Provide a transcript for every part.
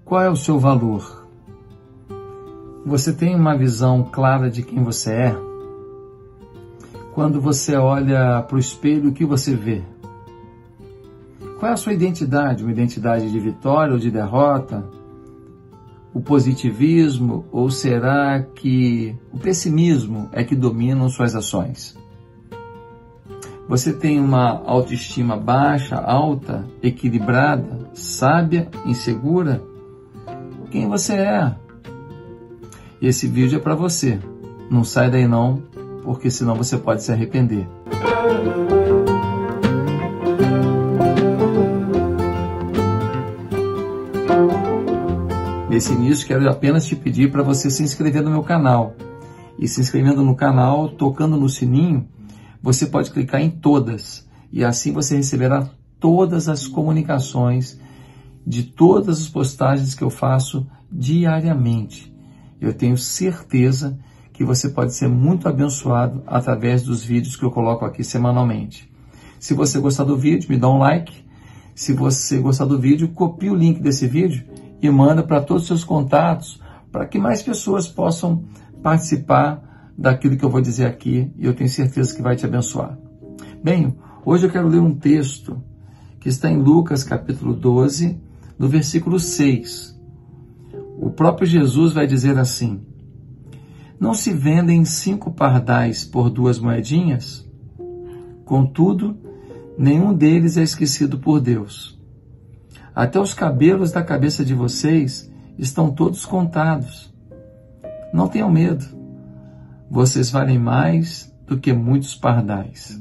Qual é o seu valor? Você tem uma visão clara de quem você é? Quando você olha para o espelho, o que você vê? Qual é a sua identidade? Uma identidade de vitória ou de derrota? O positivismo ou será que o pessimismo é que dominam suas ações? Você tem uma autoestima baixa, alta, equilibrada, sábia, insegura? Quem você é? Esse vídeo é para você. Não sai daí não, porque senão você pode se arrepender. Nesse início, quero apenas te pedir para você se inscrever no meu canal. E se inscrevendo no canal, tocando no sininho, você pode clicar em todas. E assim você receberá todas as comunicações de todas as postagens que eu faço diariamente. Eu tenho certeza que você pode ser muito abençoado através dos vídeos que eu coloco aqui semanalmente. Se você gostar do vídeo, me dá um like. Se você gostar do vídeo, copie o link desse vídeo e manda para todos os seus contatos, para que mais pessoas possam participar daquilo que eu vou dizer aqui, e eu tenho certeza que vai te abençoar. Bem, hoje eu quero ler um texto que está em Lucas capítulo 12, no versículo 6. O próprio Jesus vai dizer assim: não se vendem 5 pardais por 2 moedinhas? Contudo, nenhum deles é esquecido por Deus. Até os cabelos da cabeça de vocês estão todos contados. Não tenham medo. Vocês valem mais do que muitos pardais.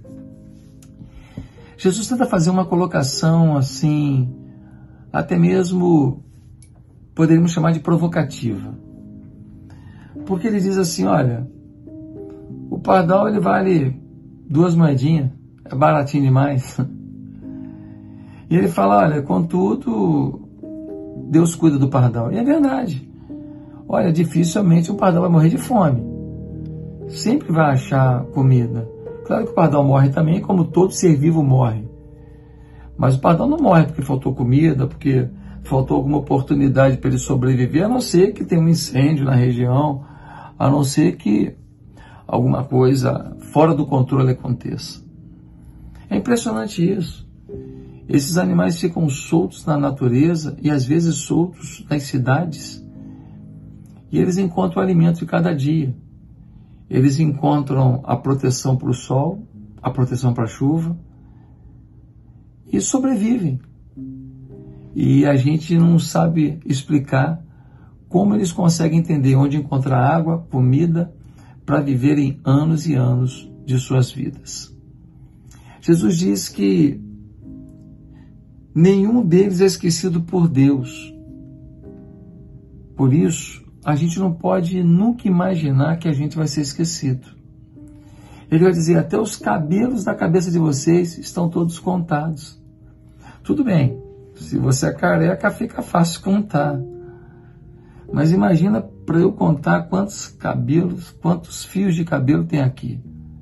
Jesus tenta fazer uma colocação assim, até mesmo poderíamos chamar de provocativa. Porque ele diz assim, olha, o pardal ele vale 2 moedinhas, é baratinho demais. E ele fala, olha, contudo, Deus cuida do pardal. E é verdade. Olha, dificilmente um pardal vai morrer de fome. Sempre vai achar comida. Claro que o pardal morre também, como todo ser vivo morre. Mas o pardal não morre porque faltou comida, porque faltou alguma oportunidade para ele sobreviver, a não ser que tenha um incêndio na região, a não ser que alguma coisa fora do controle aconteça. É impressionante isso. Esses animais ficam soltos na natureza e às vezes soltos nas cidades. E eles encontram o alimento de cada dia. Eles encontram a proteção para o sol, a proteção para a chuva e sobrevivem. E a gente não sabe explicar como eles conseguem entender onde encontrar água, comida, para viverem anos e anos de suas vidas. Jesus diz que nenhum deles é esquecido por Deus. Por isso, a gente não pode nunca imaginar que a gente vai ser esquecido. Ele vai dizer, até os cabelos da cabeça de vocês estão todos contados. Tudo bem, se você é careca, fica fácil contar. Mas imagina para eu contar quantos cabelos, quantos fios de cabelo tem aqui.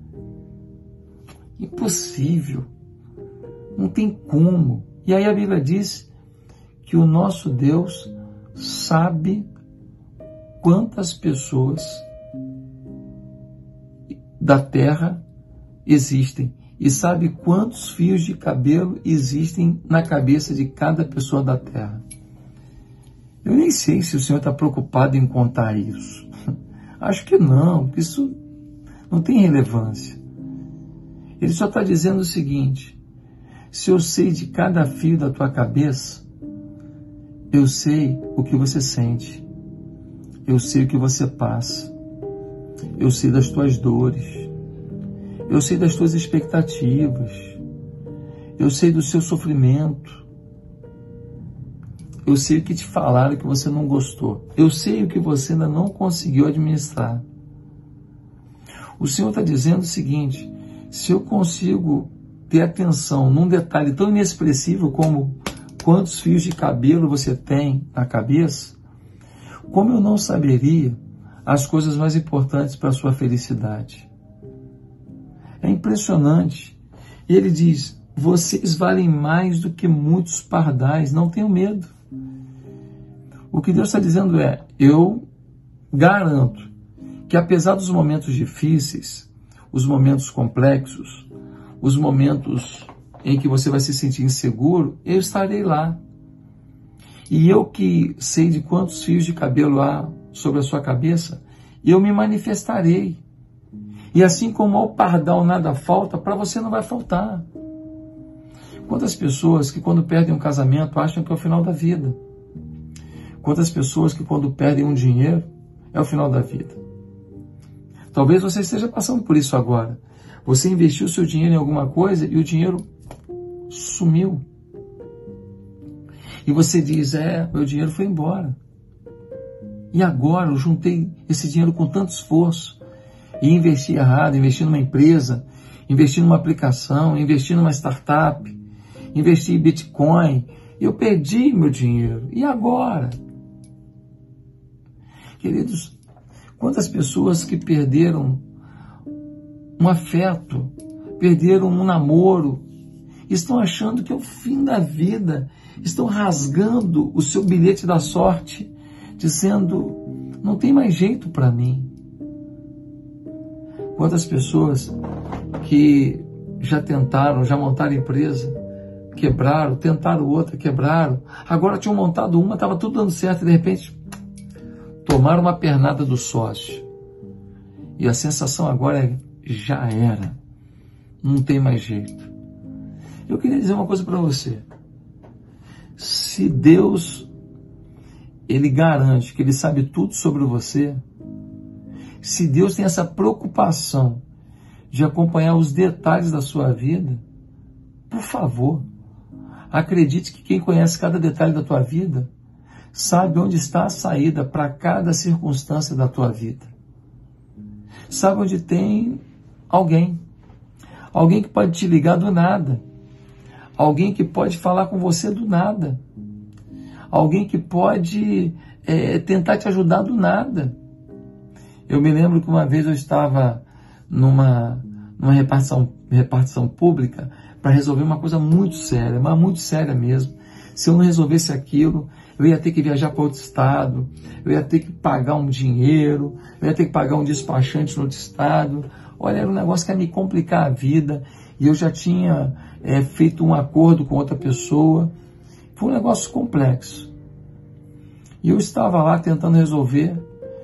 Impossível. Não tem como. E aí a Bíblia diz que o nosso Deus sabe quantas pessoas da terra existem e sabe quantos fios de cabelo existem na cabeça de cada pessoa da terra. Eu nem sei se o Senhor está preocupado em contar isso. Acho que não, porque isso não tem relevância. Ele só está dizendo o seguinte, se eu sei de cada fio da tua cabeça, eu sei o que você sente. Eu sei o que você passa. Eu sei das tuas dores. Eu sei das tuas expectativas. Eu sei do seu sofrimento. Eu sei o que te falaram que você não gostou. Eu sei o que você ainda não conseguiu administrar. O Senhor está dizendo o seguinte, se eu consigo ter atenção num detalhe tão inexpressivo como quantos fios de cabelo você tem na cabeça, como eu não saberia as coisas mais importantes para a sua felicidade? É impressionante. E ele diz, vocês valem mais do que muitos pardais, não tenham medo. O que Deus está dizendo é, eu garanto que apesar dos momentos difíceis, os momentos complexos, os momentos em que você vai se sentir inseguro, eu estarei lá. E eu que sei de quantos fios de cabelo há sobre a sua cabeça, eu me manifestarei. E assim como ao pardal nada falta, para você não vai faltar. Quantas pessoas que quando perdem um casamento acham que é o final da vida? Quantas pessoas que quando perdem um dinheiro é o final da vida? Talvez você esteja passando por isso agora. Você investiu seu dinheiro em alguma coisa e o dinheiro sumiu. E você diz, meu dinheiro foi embora. E agora eu juntei esse dinheiro com tanto esforço e investi errado, investi numa empresa, investi numa aplicação, investi numa startup, investi em Bitcoin, e eu perdi meu dinheiro. E agora? Queridos, quantas pessoas que perderam um afeto, perderam um namoro, estão achando que é o fim da vida, estão rasgando o seu bilhete da sorte, dizendo, não tem mais jeito para mim. Quantas pessoas que já tentaram, já montaram empresa, quebraram, tentaram outra, quebraram, agora tinham montado uma, estava tudo dando certo e de repente tomaram uma pernada do sócio. E a sensação agora é, já era, não tem mais jeito. Eu queria dizer uma coisa para você. Se Deus, Ele garante que Ele sabe tudo sobre você, se Deus tem essa preocupação de acompanhar os detalhes da sua vida, por favor, acredite que quem conhece cada detalhe da tua vida sabe onde está a saída para cada circunstância da tua vida. Sabe onde tem alguém que pode te ligar do nada, alguém que pode falar com você do nada, alguém que pode tentar te ajudar do nada. Eu me lembro que uma vez eu estava numa repartição pública para resolver uma coisa muito séria, mas muito séria mesmo. Se eu não resolvesse aquilo, eu ia ter que viajar para outro estado, eu ia ter que pagar um dinheiro, eu ia ter que pagar um despachante no outro estado. Olha, era um negócio que ia me complicar a vida, e eu já tinha feito um acordo com outra pessoa. Foi um negócio complexo. E eu estava lá tentando resolver,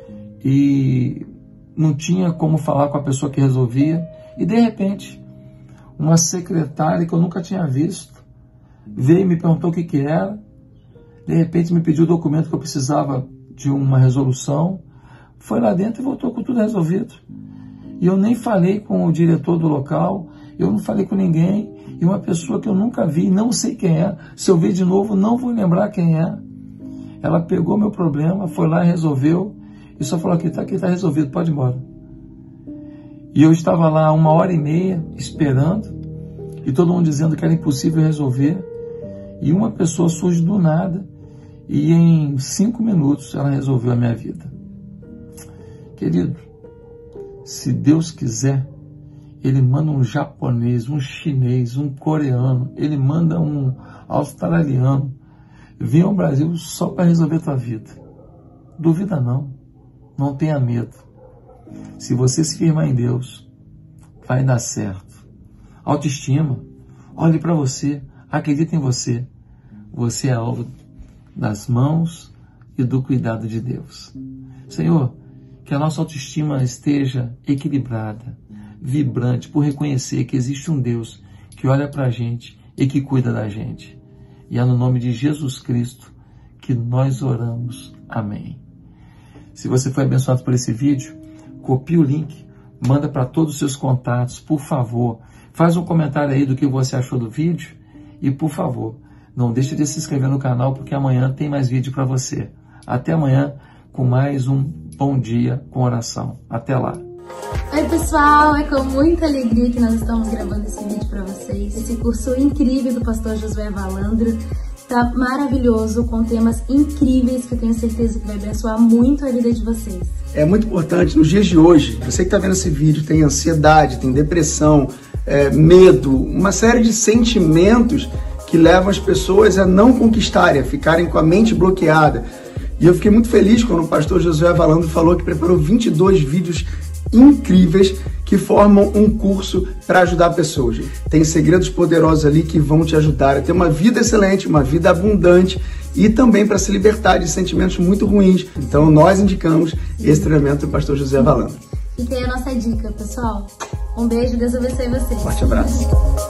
e não tinha como falar com a pessoa que resolvia, e de repente, uma secretária que eu nunca tinha visto, veio e me perguntou o que era, de repente me pediu o documento que eu precisava de uma resolução, foi lá dentro e voltou com tudo resolvido. E eu nem falei com o diretor do local, eu não falei com ninguém, e uma pessoa que eu nunca vi, não sei quem é, se eu ver de novo não vou lembrar quem é. Ela pegou meu problema, foi lá e resolveu, e só falou, aqui tá resolvido, pode ir embora. E eu estava lá 1h30 esperando, e todo mundo dizendo que era impossível resolver, e uma pessoa surge do nada, e em 5 minutos ela resolveu a minha vida. Querido, se Deus quiser, Ele manda um japonês, um chinês, um coreano, Ele manda um australiano, vir ao Brasil só para resolver a tua vida. Duvida não, não tenha medo. Se você se firmar em Deus, vai dar certo. Autoestima, olhe para você, acredite em você. Você é alvo das mãos e do cuidado de Deus. Senhor, que a nossa autoestima esteja equilibrada, vibrante, por reconhecer que existe um Deus que olha para a gente e que cuida da gente. E é no nome de Jesus Cristo que nós oramos. Amém. Se você foi abençoado por esse vídeo, copie o link, manda para todos os seus contatos, por favor. Faz um comentário aí do que você achou do vídeo e, por favor, não deixe de se inscrever no canal, porque amanhã tem mais vídeo para você. Até amanhã com mais um Bom Dia com Oração. Até lá. Oi pessoal, é com muita alegria que nós estamos gravando esse vídeo para vocês. Esse curso incrível do pastor Josué Valandro tá maravilhoso, com temas incríveis que eu tenho certeza que vai abençoar muito a vida de vocês. É muito importante nos dias de hoje, você que está vendo esse vídeo tem ansiedade, tem depressão, medo, uma série de sentimentos que levam as pessoas a não conquistarem, a ficarem com a mente bloqueada. E eu fiquei muito feliz quando o pastor Josué Valandro falou que preparou 22 vídeos incríveis que formam um curso para ajudar pessoas. Tem segredos poderosos ali que vão te ajudar a ter uma vida excelente, uma vida abundante e também para se libertar de sentimentos muito ruins. Então nós indicamos esse treinamento do pastor Josué Valandro. E tem a nossa dica, pessoal. Um beijo, Deus abençoe vocês. Forte abraço.